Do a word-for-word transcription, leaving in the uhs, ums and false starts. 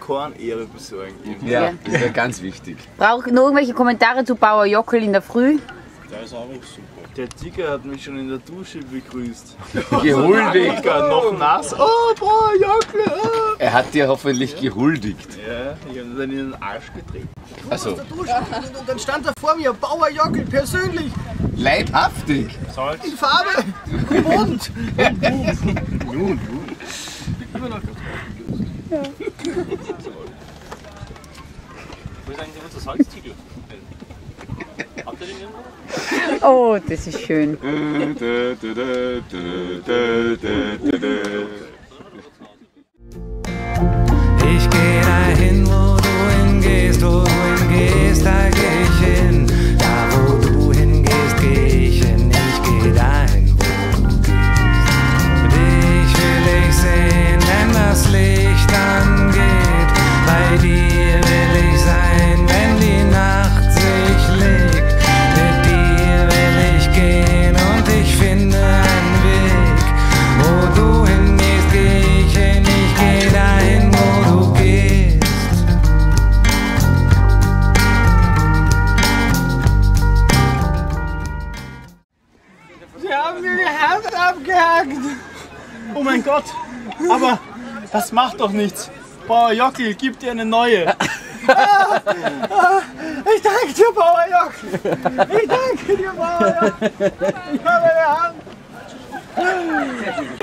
Kornehre besorgen. Irgendwie. Ja, das wäre ganz wichtig. Brauche noch irgendwelche Kommentare zu Bauer Jockel in der Früh? Der ist auch super. Der Tiger hat mich schon in der Dusche begrüßt. Gehuldigt. Noch nass. Oh, Bauer Jockel. Oh. Er hat dir hoffentlich gehuldigt. Ja, ich habe dann in den Arsch getreten. Also, Und dann stand da vor mir Bauer Jockel persönlich leibhaftig. Salz. in Farbe und bunt. Nun, Immer noch. Ja. Wo ist eigentlich unser Salztiegel? Habt ihr den irgendwo? Oh, das ist schön. Ich geh dahin, wo du hingehst, wo du hingehst, da geh ich hin. Da wo du hingehst, geh ich hin. Ich geh dahin, wo du gehst. Dich will ich sehen, wenn das Licht angeht. Bei dir will ich sein, wenn die Nacht sich legt. Mit dir will ich gehen und ich finde einen Weg. Wo du hingehst, geh ich hin. Ich geh dahin, wo du gehst. Sie haben mir die Hand abgehackt. Oh mein Gott, aber das macht doch nichts. Bauer Jockel, gib dir eine neue. Ah, ah, ich danke dir, Bauer Jockel. Ich danke dir, Bauer Jockel. Ich habe eine Hand.